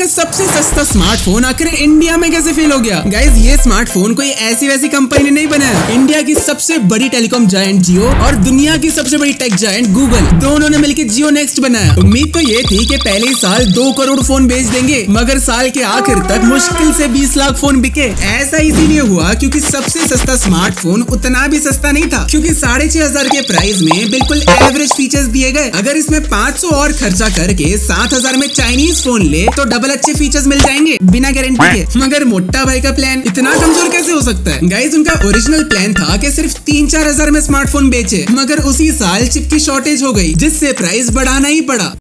का सबसे सस्ता स्मार्टफोन आखिर इंडिया में कैसे फेल हो गया? गाइस ये स्मार्टफोन कोई ऐसी वैसी कंपनी ने नहीं बनाया। इंडिया की सबसे बड़ी टेलीकॉम जायंट जियो और दुनिया की सबसे बड़ी टेक जायंट गूगल, दोनों ने मिलकर जियो नेक्स्ट बनाया। उम्मीद तो ये थी कि पहले ही साल 2 करोड़ फोन बेच देंगे, मगर साल के आखिर तक मुश्किल से 20 लाख फोन बिके। ऐसा इसीलिए हुआ क्योंकि सबसे सस्ता स्मार्टफोन उतना भी सस्ता नहीं था, क्योंकि 6500 के प्राइस में बिल्कुल एवरेज फीचर्स दिए गए। अगर इसमें 500 और खर्चा करके 7000 में चाइनीज फोन ले तो डबल अच्छे फीचर्स मिल जाएंगे बिना गारंटी के। मगर मोटा भाई का प्लान इतना कमजोर कैसे हो सकता है? गाइस उनका ओरिजिनल प्लान था कि सिर्फ 3-4 हजार में स्मार्टफोन बेचे, मगर उसी साल चिप की शॉर्टेज हो गई, जिससे प्राइस बढ़ाना ही पड़ा।